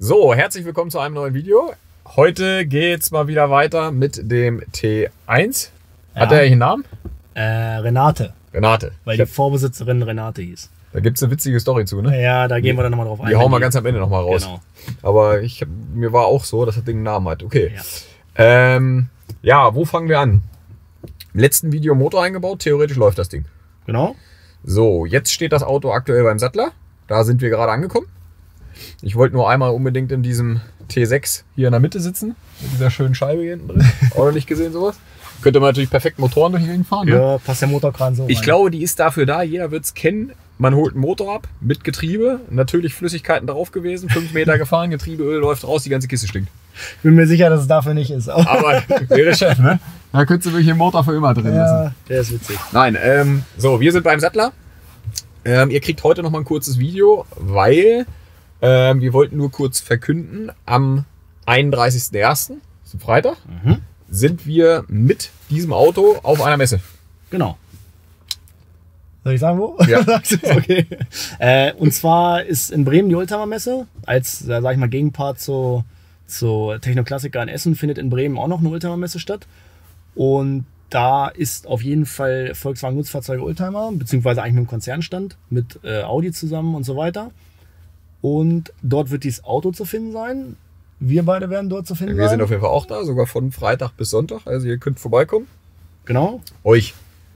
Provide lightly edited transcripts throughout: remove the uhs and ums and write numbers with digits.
So, herzlich willkommen zu einem neuen Video. Heute geht's mal wieder weiter mit dem T1. Hat der einen Namen? Renate. Renate. Weil die Vorbesitzerin Renate hieß. Da gibt's eine witzige Story zu, ne? Ja, da gehen wir dann nochmal drauf ein. Die hauen wir ganz am Ende nochmal raus. Genau. Aber mir war auch so, dass das Ding einen Namen hat. Okay. Ja. Ja, wo fangen wir an? Im letzten Video Motor eingebaut, theoretisch läuft das Ding. Genau. So, jetzt steht das Auto aktuell beim Sattler. Da sind wir gerade angekommen. Ich wollte nur einmal unbedingt in diesem T6 hier in der Mitte sitzen. Mit dieser schönen Scheibe hier hinten drin. Auch noch nicht gesehen sowas. Könnte man natürlich perfekt Motoren durch die Gegend fahren. Ne? Ja, passt der Motorkran so rein. Ich glaube, die ist dafür da. Jeder wird es kennen. Man holt einen Motor ab mit Getriebe. Natürlich Flüssigkeiten drauf gewesen. 5 Meter gefahren, Getriebeöl läuft raus, die ganze Kiste stinkt. Ich bin mir sicher, dass es dafür nicht ist. Aber wäre Chef, ne? Da könntest du wirklich den Motor für immer drin lassen. Ja, der ist witzig. Nein, so, wir sind beim Sattler. Ihr kriegt heute noch mal ein kurzes Video, weil wir wollten nur kurz verkünden, am 31.01., zum Freitag, sind wir mit diesem Auto auf einer Messe. Genau. Soll ich sagen, wo? Ja. Okay. Und zwar ist in Bremen die Oldtimer-Messe. Als, sag ich mal, Gegenpart zur Techno-Klassiker in Essen findet in Bremen auch noch eine Oldtimer-Messe statt. Und da ist auf jeden Fall Volkswagen Nutzfahrzeuge Oldtimer, beziehungsweise eigentlich mit dem Konzernstand, mit Audi zusammen und so weiter. Und dort wird dieses Auto zu finden sein. Wir beide werden dort zu finden sein. Wir sind auf jeden Fall auch da, sogar von Freitag bis Sonntag. Also ihr könnt vorbeikommen. Genau. Euch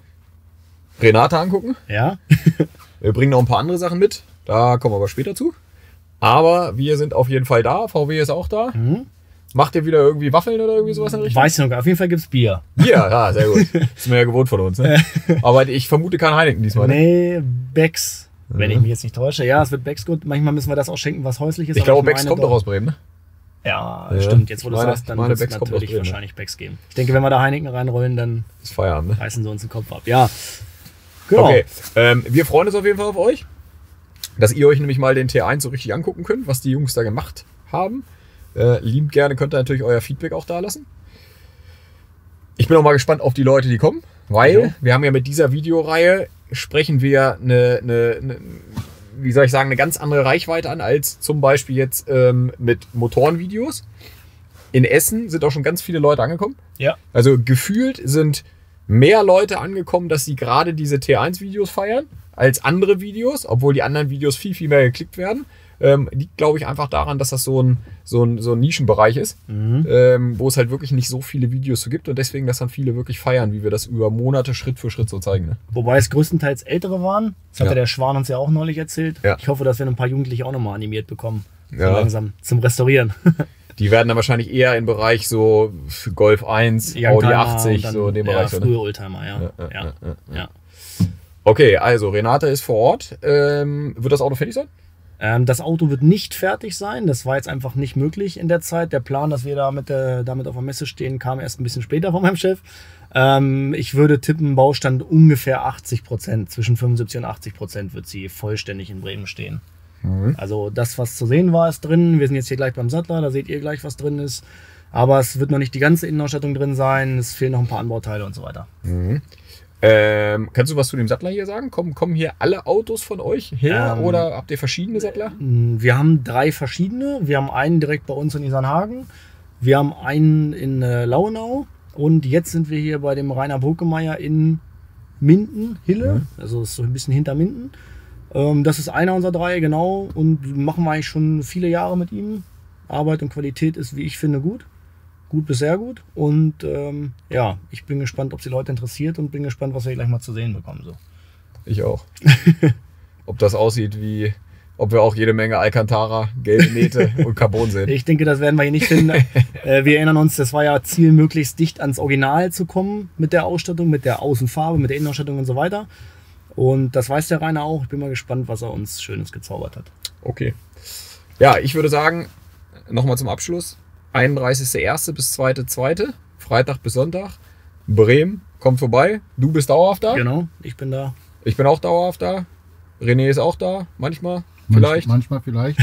Renate angucken. Ja. Wir bringen noch ein paar andere Sachen mit. Da kommen wir aber später zu. Aber wir sind auf jeden Fall da. VW ist auch da. Macht ihr wieder irgendwie Waffeln oder irgendwie sowas in der Richtung? Weiß ich noch gar nicht. Auf jeden Fall gibt es Bier. Bier, ja, sehr gut. Das ist mir ja gewohnt von uns. Ne? Aber ich vermute kein Heineken diesmal. Ne? Nee, Becks. Wenn ich mich jetzt nicht täusche. Ja, es wird Becks gut. Manchmal müssen wir das auch schenken, was häuslich ist. Ich glaube, Becks kommt doch aus Bremen, ne? Ja, stimmt. Jetzt, wo du sagst, dann wird es natürlich Bremen, wahrscheinlich Becks geben. Ich denke, wenn wir da Heineken reinrollen, dann ist Feierabend, ne? reißen sie uns den Kopf ab. Ja, genau. Okay, wir freuen uns auf jeden Fall auf euch, dass ihr euch nämlich mal den T1 so richtig angucken könnt, was die Jungs da gemacht haben. Liebend gerne könnt ihr natürlich euer Feedback auch da lassen. Ich bin auch mal gespannt auf die Leute, die kommen, weil wir haben ja mit dieser Videoreihe sprechen wir wie soll ich sagen, eine ganz andere Reichweite an als zum Beispiel jetzt mit Motorenvideos. In Essen sind auch schon ganz viele Leute angekommen. Ja. Also gefühlt sind mehr Leute angekommen, dass sie gerade diese T1-Videos feiern als andere Videos, obwohl die anderen Videos viel, viel mehr geklickt werden. Liegt, glaube ich, einfach daran, dass das so ein Nischenbereich ist, wo es halt wirklich nicht so viele Videos so gibt und deswegen, dass dann viele wirklich feiern, wie wir das über Monate Schritt für Schritt so zeigen. Ne? Wobei es größtenteils ältere waren. Das hat der Schwan uns ja auch neulich erzählt. Ja. Ich hoffe, dass wir ein paar Jugendliche auch nochmal animiert bekommen. So langsam zum Restaurieren. Die werden dann wahrscheinlich eher im Bereich so Golf 1, Audi 80, so in dem Bereich. Frühe Oldtimer, ja. Okay, also Renate ist vor Ort. Wird das Auto fertig sein? Das Auto wird nicht fertig sein. Das war jetzt einfach nicht möglich in der Zeit. Der Plan, dass wir damit auf der Messe stehen, kam erst ein bisschen später von meinem Chef. Ich würde tippen, Baustand ungefähr 80%. Zwischen 75% und 80% wird sie vollständig in Bremen stehen. Also das, was zu sehen war, ist drin. Wir sind jetzt hier gleich beim Sattler. Da seht ihr gleich, was drin ist. Aber es wird noch nicht die ganze Innenausstattung drin sein. Es fehlen noch ein paar Anbauteile und so weiter. Kannst du was zu dem Sattler hier sagen? Kommen hier alle Autos von euch her oder habt ihr verschiedene Sattler? Wir haben 3 verschiedene. Wir haben einen direkt bei uns in Isernhagen. Wir haben einen in Lauenau. Und jetzt sind wir hier bei dem Rainer Bruckemeyer in Minden, Hille. Also ist so ein bisschen hinter Minden. Das ist einer unserer 3, genau. Und machen wir eigentlich schon viele Jahre mit ihm. Arbeit und Qualität ist, wie ich finde, gut. Gut bis sehr gut. Und ja, ich bin gespannt, ob es die Leute interessiert und bin gespannt, was wir gleich mal zu sehen bekommen. So. Ich auch. Ob das aussieht wie, ob wir auch jede Menge Alcantara, gelbe Nähte und Carbon sehen. Ich denke, das werden wir hier nicht finden. Wir erinnern uns, das war ja Ziel, möglichst dicht ans Original zu kommen mit der Ausstattung, mit der Außenfarbe, mit der Innenausstattung und so weiter. Und das weiß der Rainer auch. Ich bin mal gespannt, was er uns Schönes gezaubert hat. Okay. Ja, ich würde sagen, nochmal zum Abschluss. 31.01. bis 2.02. Freitag bis Sonntag. Bremen, kommt vorbei. Du bist dauerhaft da? Genau, ich bin da. Ich bin auch dauerhaft da. René ist auch da, manchmal. Vielleicht. Manchmal vielleicht.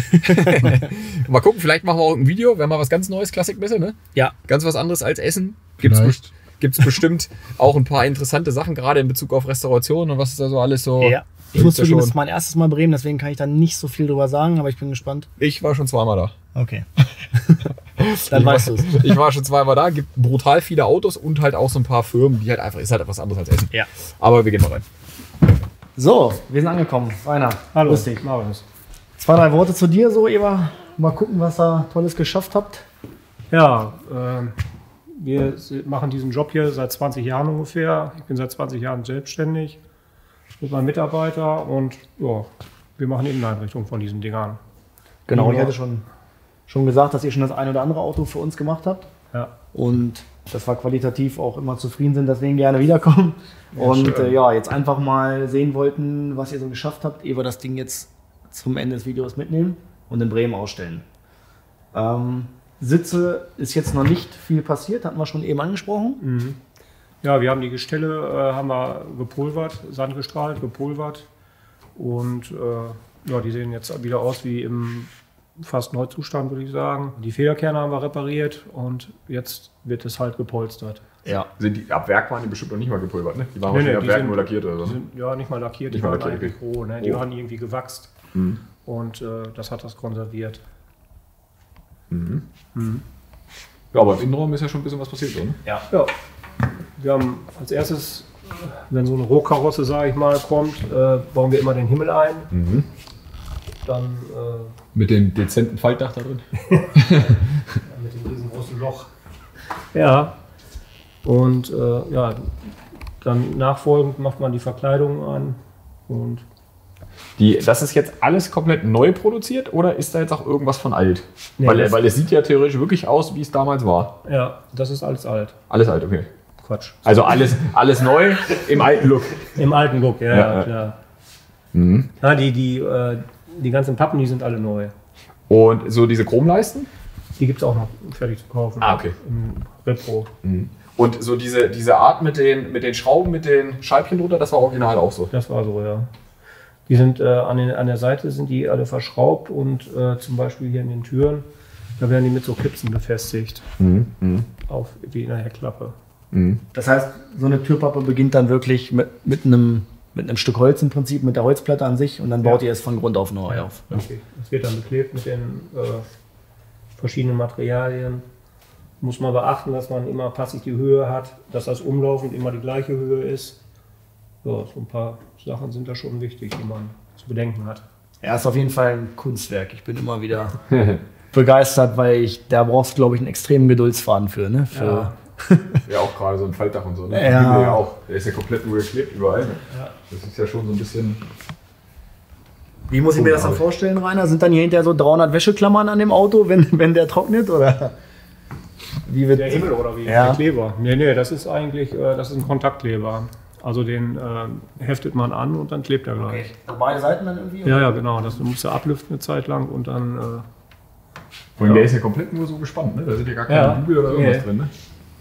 Mal gucken, vielleicht machen wir auch ein Video. Wir haben mal was ganz Neues, Klassikmesse, ne? Ja. Ganz was anderes als Essen. gibt es bestimmt auch ein paar interessante Sachen, gerade in Bezug auf Restauration und was ist da so alles so. Ja. Ich muss zugeben, das ist mein erstes Mal Bremen, deswegen kann ich da nicht so viel drüber sagen, aber ich bin gespannt. Ich war schon zweimal da. Okay. Dann weißt du es. Ich war schon zweimal da, gibt brutal viele Autos und halt auch so ein paar Firmen, die halt einfach, ist halt etwas anderes als Essen. Ja. Aber wir gehen mal rein. So, wir sind angekommen. Rainer, Hallo. grüß dich. Marius. 2, 3 Worte zu dir, so, Eber. Mal gucken, was ihr Tolles geschafft habt. Ja, wir machen diesen Job hier seit 20 Jahren ungefähr. Ich bin seit 20 Jahren selbstständig mit meinem Mitarbeiter und ja, wir machen Inneneinrichtungen von diesen Dingern. Genau, Ja. ich hatte schon gesagt, dass ihr schon das ein oder andere Auto für uns gemacht habt. Ja. Und dass wir qualitativ auch immer zufrieden sind, deswegen gerne wiederkommen. Ja, Und schön. ja, jetzt einfach mal sehen wollten, was ihr so geschafft habt, ehe wir das Ding jetzt zum Ende des Videos mitnehmen und in Bremen ausstellen. Sitze ist jetzt noch nicht viel passiert, hatten wir schon eben angesprochen. Mhm. Ja, wir haben die Gestelle haben wir gepulvert, sandgestrahlt, gepulvert und ja, die sehen jetzt wieder aus wie im fast Neuzustand, würde ich sagen. Die Federkerne haben wir repariert und jetzt wird es halt gepolstert. Ja. Sind die ab Werk waren die bestimmt noch nicht mal gepulvert, ne? Die waren Nee, wahrscheinlich nee, ab die Werk sind- nur lackiert oder so. Die Ne? sind ja nicht mal lackiert, Nicht die mal waren lackiert, eigentlich roh, ne? Die Oh. waren irgendwie gewachst Mhm. und das hat das konserviert. Ja, aber im Innenraum ist ja schon ein bisschen was passiert, so, ne? Ja. Ja, wir haben als erstes, wenn so eine Rohkarosse, sage ich mal, kommt, bauen wir immer den Himmel ein. Dann Mit dem dezenten Faltdach da drin. mit dem riesengroßen Loch. Ja, und ja, dann nachfolgend macht man die Verkleidung an und Das ist jetzt alles komplett neu produziert oder ist da jetzt auch irgendwas von alt? Nee, weil das- es sieht ja theoretisch wirklich aus, wie es damals war. ja, das ist alles alt. Alles alt, okay. Quatsch. Also alles neu im alten Look. Im alten Look, ja, Ja, klar. Mhm. Ja, die ganzen Pappen, die sind alle neu. Und so diese Chromleisten? Die gibt es auch noch fertig zu kaufen. Ah, okay. Im Repro. Und so diese Art mit den Schrauben, mit den Scheibchen drunter, das war original auch so. Das war so, ja. Die sind an der Seite sind die alle verschraubt und zum Beispiel hier in den Türen, da werden die mit so Klipsen befestigt. Auf wie in der Heckklappe. Das heißt, so eine Türpappe beginnt dann wirklich mit einem Stück Holz im Prinzip, mit der Holzplatte an sich und dann baut ihr es von Grund auf neu auf. Okay. Das wird dann beklebt mit den verschiedenen Materialien. Muss man beachten, dass man immer passig die Höhe hat, dass das umlaufend immer die gleiche Höhe ist. Ja, so ein paar Sachen sind da schon wichtig, die man zu bedenken hat. Er ist auf jeden Fall ein Kunstwerk. Ich bin immer wieder begeistert, weil da brauchst du, glaube ich, einen extremen Geduldsfaden für. Ne? Ja. Ja, auch gerade so ein Faltdach und so. Ne? Ja. Himmel ja auch. Der ist ja komplett nur geklebt überall. Ne? Ja. Das ist ja schon so ein bisschen. Wie muss ich mir das dann vorstellen, Rainer? Sind dann hier hinterher so 300 Wäscheklammern an dem Auto, wenn der trocknet? Oder wie wird Der Himmel oder wie? Ja. Der Kleber? Nee, das ist eigentlich das ist ein Kontaktkleber. Also den heftet man an und dann klebt er gleich. Okay. Beide Seiten dann irgendwie? Ja, genau. Das musst du ablüften eine Zeit lang und dann. Und der ist ja komplett nur so gespannt, ne? Da sind ja gar keine Ja. Bügel oder irgendwas Nee. drin, ne?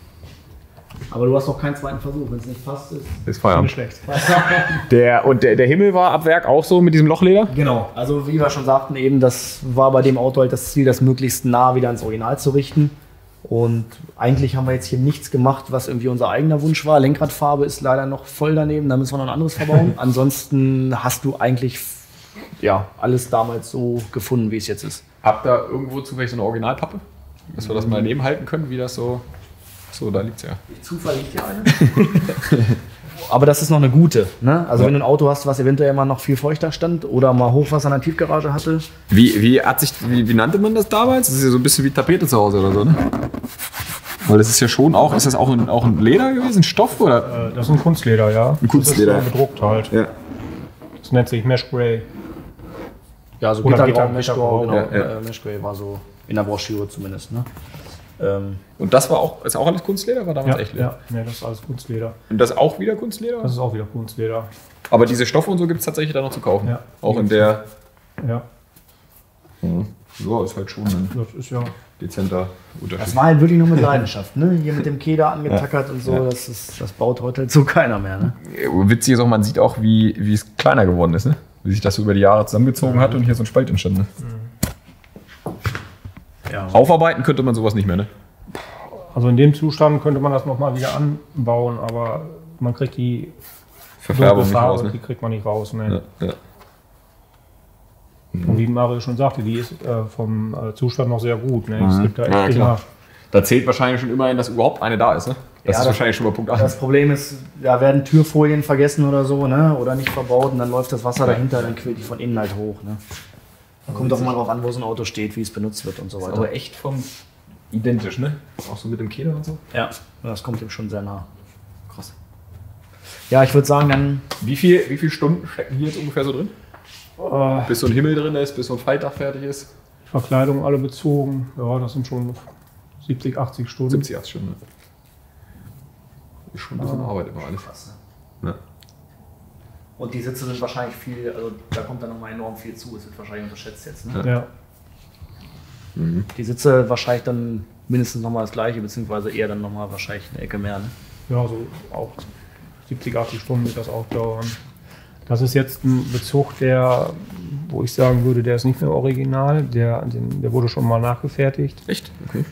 Aber du hast noch keinen zweiten Versuch. Wenn es nicht passt, ist. Ist Nicht schlecht. Der Himmel war ab Werk auch so mit diesem Lochleder? Genau. Also wie wir schon sagten eben, das war bei dem Auto halt das Ziel, das möglichst nah wieder ans Original zu richten. Und eigentlich haben wir jetzt hier nichts gemacht, was irgendwie unser eigener Wunsch war. Lenkradfarbe ist leider noch voll daneben, da müssen wir noch ein anderes verbauen. Ansonsten hast du eigentlich ja, alles damals so gefunden, wie es jetzt ist. Habt ihr irgendwo zufällig so eine Originalpappe? Dass wir das mal daneben halten können, wie das so. So, da liegt's ja. Zufall liegt hier eine. Aber das ist noch eine gute. Ne? Also wenn du ein Auto hast, was eventuell immer noch viel feuchter stand oder mal Hochwasser in der Tiefgarage hatte. Wie nannte man das damals? Das ist ja so ein bisschen wie Tapete zu Hause oder so, ne? Weil das ist ja schon auch, ist das auch ein Leder gewesen, Stoff oder? Das ist ein Kunstleder, ja. Ein Kunstleder. Das ist gedruckt halt. Ja. Das nennt sich Mesh Grey. Ja, so Oder Gittergrau, Gitter- Meshgrau, genau. Ja, ja. Meshgrau war so in der Broschüre zumindest. Ne? Und das ist auch alles Kunstleder, war damals echt Leder? Ja, nee, das ist alles Kunstleder. Und das auch wieder Kunstleder? Das ist auch wieder Kunstleder. Aber diese Stoffe und so gibt es tatsächlich da noch zu kaufen. Ja. Auch in der. Ja, Ja, ist halt schon ein das ist ja. dezenter Das Unterschied. war halt wirklich nur mit Leidenschaft. Ne? Hier mit dem Keder angetackert und so. Ja. Das baut heute halt so keiner mehr. Ne? Witzig ist auch, man sieht auch, wie es kleiner geworden ist, ne? Wie sich das so über die Jahre zusammengezogen hat und hier so ein Spalt entstanden ist. Ja. Aufarbeiten könnte man sowas nicht mehr, ne? Also in dem Zustand könnte man das nochmal wieder anbauen, aber man kriegt die Verfärbung nicht Farbe, raus, ne? die kriegt man nicht raus. Ne? Ja, ja. Und wie Mario schon sagte, die ist vom Zustand noch sehr gut. Ne? Es gibt da echt Ja, viel klar. nach. Da zählt wahrscheinlich schon immerhin, dass überhaupt eine da ist, ne? Das Ja, ist wahrscheinlich schon mal Punkt 1. Das Problem ist, da werden Türfolien vergessen oder so, ne? Oder nicht verbaut und dann läuft das Wasser dahinter, dann quillt die von innen halt hoch. Ne? Da kommt auch mal drauf an, wo so ein Auto steht, wie es benutzt wird und so weiter. Aber echt identisch, ne? Auch so mit dem Keder und so. Ja, das kommt dem schon sehr nah. Krass. Ja, ich würde sagen, dann. Wie viel Stunden stecken hier jetzt ungefähr so drin? Bis so ein Himmel drin ist, bis so ein Faltdach fertig ist? Verkleidung alle bezogen, ja, das sind schon 70, 80 Stunden. 70, 80 Stunden. Ist schon ein bisschen Arbeit immer alles. Krass, Ja. Und die Sitze sind wahrscheinlich viel, also da kommt dann nochmal enorm viel zu. Es wird wahrscheinlich unterschätzt jetzt. Ne? Ja. Die Sitze wahrscheinlich dann mindestens nochmal das gleiche, beziehungsweise eher dann nochmal wahrscheinlich eine Ecke mehr. Ne? Ja, so auch 70, 80 Stunden wird das auch dauern. Das ist jetzt ein Bezug, wo ich sagen würde, der ist nicht mehr original. Der wurde schon mal nachgefertigt, Echt? Okay.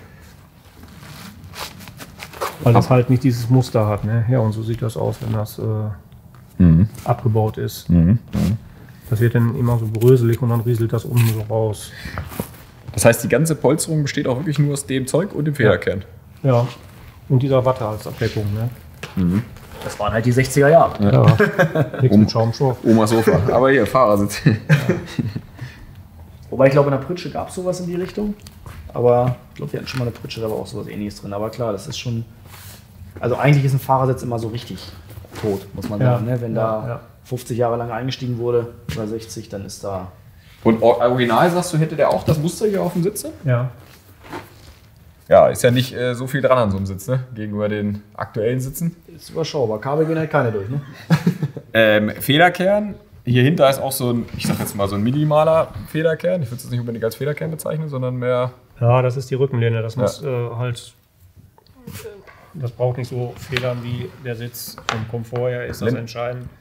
weil das halt nicht dieses Muster hat. Ne? Ja, und so sieht das aus, wenn das abgebaut ist. Das wird dann immer so bröselig und dann rieselt das unten so raus. Das heißt, die ganze Polsterung besteht auch wirklich nur aus dem Zeug und dem Federkern. Ja, und dieser Watte als Abdeckung. Ne? Das waren halt die 60er Jahre. Ja, nichts mit Schaumstoff. Omas Sofa. Aber hier, Fahrersitz. Wobei ich glaube, in der Pritsche gab es sowas in die Richtung. Aber ich glaube, wir hatten schon mal eine Pritsche, da war auch sowas Ähnliches drin. Aber klar, das ist schon. Also eigentlich ist ein Fahrersitz immer so richtig tot, muss man Ja. sagen. Ne? Wenn da Ja. 50 Jahre lang eingestiegen wurde oder 60, dann ist da. Und original sagst du, hätte der auch das Muster hier auf dem Sitz? Ne? Ja. Ja, ist ja nicht so viel dran an so einem Sitz, ne? Gegenüber den aktuellen Sitzen. Ist überschaubar. Kabel gehen halt keine durch, ne? Federkern. Hier hinter ist auch so ein, ich sag jetzt mal so ein minimaler Federkern. Ich würde es nicht unbedingt als Federkern bezeichnen, sondern mehr. Ja, das ist die Rückenlehne. Das Ja. muss halt. Das braucht nicht so Federn wie der Sitz. Vom Komfort her ist das Lin- entscheidend.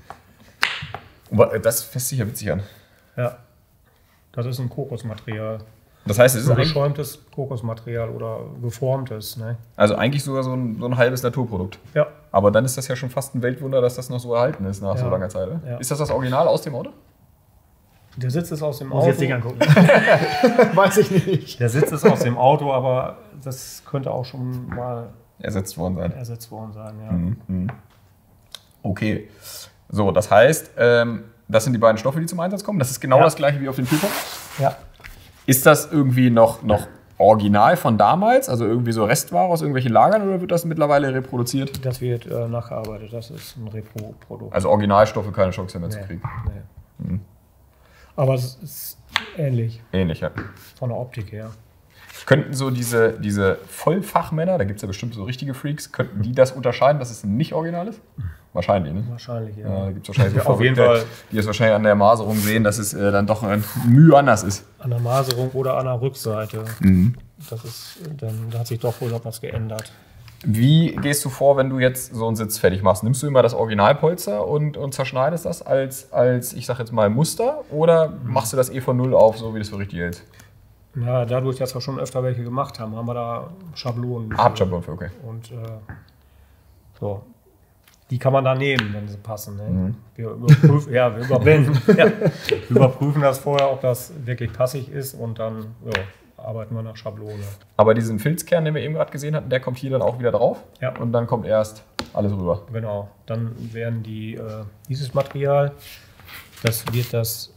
Das fässt sich ja witzig an. Ja. Das ist ein Kokosmaterial. Das heißt, es ist Ein eigentlich, geschäumtes Kokosmaterial oder geformtes. Ne? also eigentlich sogar so ein halbes Naturprodukt. Ja. Aber dann ist das ja schon fast ein Weltwunder, dass das noch so erhalten ist nach so Ja. langer Zeit. Oder? Ja. Ist das das Original aus dem Auto? Der Sitz ist aus dem Muss ich jetzt Auto. nicht angucken. Weiß ich nicht. Der Sitz ist aus dem Auto, aber das könnte auch schon mal Ersetzt worden sein. ersetzt worden sein. Ja. Okay. So, das heißt, das sind die beiden Stoffe, die zum Einsatz kommen. Das ist genau Ja. das gleiche wie auf dem Türkopf. Ja. Ist das irgendwie noch original von damals? Also irgendwie so Restware aus irgendwelchen Lagern oder wird das mittlerweile reproduziert? Das wird nachgearbeitet. Das ist ein Repro-Produkt. Also Originalstoffe, keine Chance mehr zu Nee, kriegen. nee. Aber es ist ähnlich Ähnlich, ja. von der Optik her. Könnten so diese Vollfachmänner, da gibt es ja bestimmt so richtige Freaks, könnten die das unterscheiden, dass es nicht original ist? Wahrscheinlich, ne? Wahrscheinlich, ja. Ja, da gibt es wahrscheinlich so Ja, auf jeden Verrückte, Fall. die es wahrscheinlich an der Maserung sehen, dass es dann doch ein Mühe anders ist. An der Maserung oder an der Rückseite. Das ist, dann da hat sich doch wohl noch was geändert. Wie gehst du vor, wenn du jetzt so einen Sitz fertig machst? Nimmst du immer das Originalpolster und zerschneidest das als, ich sag jetzt mal, Muster? Oder machst du das von Null auf, so wie das für richtig hält? Ja, dadurch, dass wir schon öfter welche gemacht haben, haben wir da Schablonen. Abschablon für, okay. Und so. Die kann man da nehmen, wenn sie passen. Ne? Wir überprüfen, ja, wir überprüfen das vorher, ob das wirklich passig ist und dann arbeiten wir nach Schablone. Aber diesen Filzkern, den wir eben gerade gesehen hatten, der kommt hier dann auch wieder drauf. Ja. Und dann kommt erst alles rüber. Genau. Dann werden dieses Material, das wird das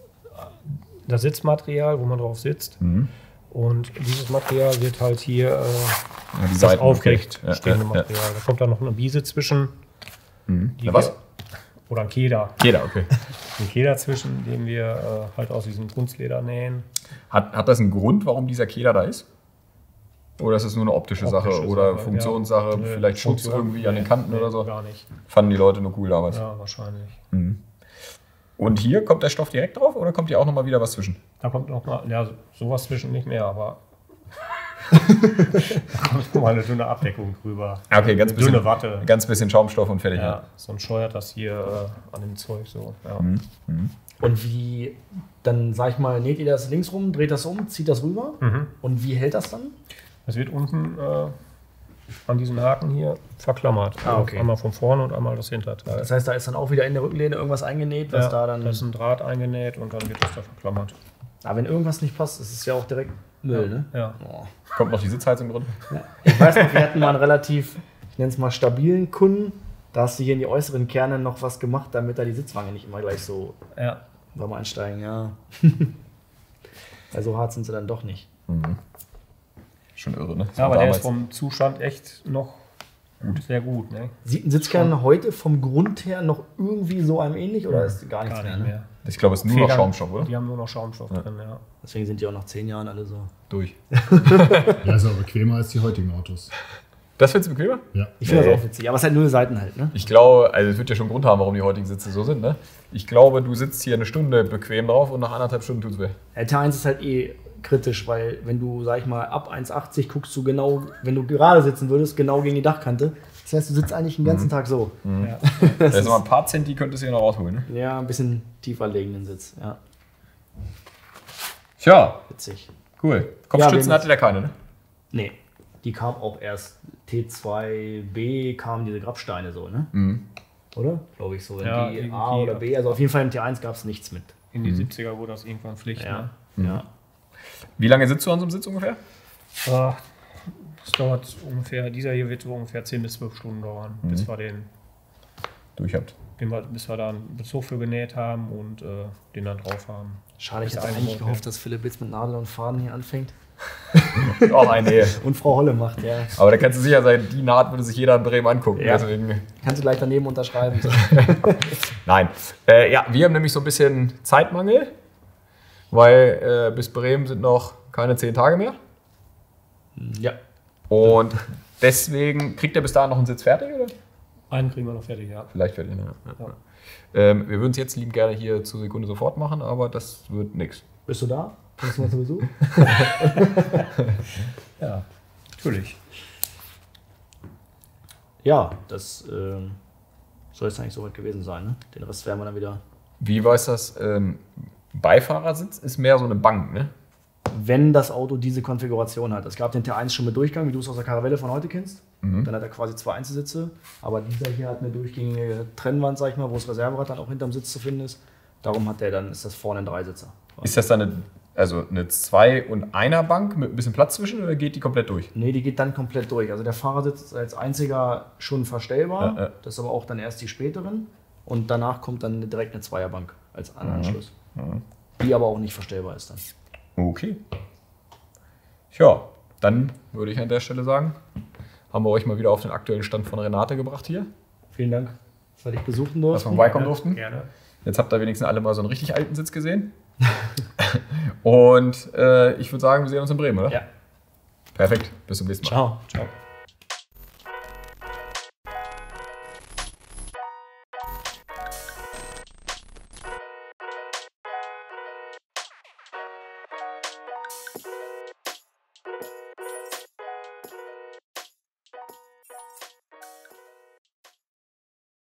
Sitzmaterial, wo man drauf sitzt. Und dieses Material wird halt hier Ja, die das Seiten, aufrecht okay. Ja, stehende ja, Material. Da kommt dann noch eine Biese zwischen. Die Ja, was? Oder ein Keder. Jeder, okay. Ein Keder zwischen, den wir halt aus diesem Kunstleder nähen. Hat das einen Grund, warum dieser Keder da ist? Oder ist es nur eine optische Sache Optische oder Sache, Funktionssache? ja. Nö, Vielleicht Schutz Funktion, irgendwie an den nee, Kanten nee, oder so? Gar nicht. Fanden die Leute nur cool damals. Ja, wahrscheinlich. Und hier kommt der Stoff direkt drauf oder kommt hier auch nochmal wieder was zwischen? Da kommt noch mal, ja, sowas zwischen nicht mehr, aber da kommt noch mal eine dünne Abdeckung drüber. Okay, ganz eine dünne bisschen, Watte. ganz bisschen Schaumstoff und fertig. Ja, sonst scheuert das hier an dem Zeug so. Ja. Und wie, dann sag ich mal, näht ihr das links rum, dreht das um, zieht das rüber? Und wie hält das dann? Das wird unten an diesen Haken hier verklammert. Ah, okay. Einmal von vorne und einmal das Hinterteil. Das heißt, da ist dann auch wieder in der Rückenlehne irgendwas eingenäht, was da dann. da ist ein Draht eingenäht und dann wird das da verklammert. Aber wenn irgendwas nicht passt, ist es ja auch direkt Müll, ne? Ja. Oh. Kommt noch die Sitzheizung drin? Ich weiß noch, wir hatten mal einen relativ, ich nenne es mal stabilen Kunden. Da hast du hier in die äußeren Kerne noch was gemacht, damit da die Sitzwange nicht immer gleich so beim Einsteigen, ja. Weil so hart sind sie dann doch nicht. Schon irre, ne? Ja, aber der ist vom Zustand echt noch sehr gut. Ne? Sieht ein Sitzkern heute vom Grund her noch irgendwie so einem ähnlich oder ist gar nichts mehr? Ne? Ich glaube, es ist nur noch Schaumstoff, oder? Die haben nur noch Schaumstoff drin, ja. Deswegen sind die auch nach 10 Jahren alle so. Durch. Ja, ist aber bequemer als die heutigen Autos. Das findest du bequemer? Ja. Ich finde das auch witzig, aber es hat nur Seiten halt, ne? Ich glaube, also es wird ja schon einen Grund haben, warum die heutigen Sitze so sind, ne? Ich glaube, du sitzt hier eine Stunde bequem drauf und nach 1,5 Stunden tut's weh. Der T1 ist halt kritisch, weil wenn du, sag ich mal, ab 1,80 guckst du genau, wenn du gerade sitzen würdest, genau gegen die Dachkante. Das heißt, du sitzt eigentlich den ganzen Tag so. Ja. Das ist mal ein paar Zenti könntest du hier noch rausholen, ne? Ja, ein bisschen tiefer liegenden Sitz, ja. Tja, Witzig. cool. Kopfstützen Ja, hatte der keine, ne? Nee, die kam auch erst T2B, kamen diese Grabsteine so, ne? Oder? Glaube ich so. Ja, die irgendwie, A oder B, also auf jeden Fall im T1 gab es nichts mit. In die 70er wurde das irgendwann Pflicht. Ja. Ne? Ja. Wie lange sitzt du an so einem Sitz ungefähr? Das dauert ungefähr, dieser hier wird so ungefähr 10 bis 12 Stunden dauern, bis wir bis wir da einen Bezug für genäht haben und den dann drauf haben. Schade, ich Bis hätte eigentlich eingebaut gehofft, dass Philipp jetzt mit Nadel und Faden hier anfängt. Auch eine Ehe. Und Frau Holle macht, ja. Aber da kannst du sicher sein, die Naht würde sich jeder in Bremen angucken. Ja. Deswegen. Kannst du gleich daneben unterschreiben. Nein. Ja, wir haben nämlich so ein bisschen Zeitmangel, weil bis Bremen sind noch keine 10 Tage mehr. Ja. Und deswegen kriegt er bis dahin noch einen Sitz fertig, oder? Einen kriegen wir noch fertig, ja. Vielleicht fertig, ja. Wir würden es jetzt lieb gerne hier zur Sekunde sofort machen, aber das wird nichts. Bist du da? Kommst du mal zu Besuch? Ja, natürlich. Ja, das soll es eigentlich soweit gewesen sein. Ne? Den Rest werden wir dann wieder. Wie weiß das? Beifahrersitz ist mehr so eine Bank, ne? Wenn das Auto diese Konfiguration hat. Es gab den T1 schon mit Durchgang, wie du es aus der Caravelle von heute kennst. Dann hat er quasi 2 Einzelsitze. Aber dieser hier hat eine durchgängige Trennwand, sag ich mal, wo das Reserverad dann auch hinterm Sitz zu finden ist. Darum ist das vorne ein 3-Sitzer. Ist das dann eine 2- und 1er-Bank mit ein bisschen Platz zwischen oder geht die komplett durch? Nee, die geht dann komplett durch. Also der Fahrersitz ist als einziger schon verstellbar. Ja. Das ist aber auch dann erst die späteren. Und danach kommt dann direkt eine Zweierbank als Anschluss. Die aber auch nicht verstellbar ist dann. Okay. Ja, dann würde ich an der Stelle sagen, haben wir euch mal wieder auf den aktuellen Stand von Renate gebracht hier. Vielen Dank, dass wir dich besuchen durften. Dass wir vorbeikommen durften. Gerne. Jetzt habt ihr wenigstens alle mal so einen richtig alten Sitz gesehen. Und ich würde sagen, wir sehen uns in Bremen, oder? Ja. Perfekt. Bis zum nächsten Mal. Ciao. Ciao.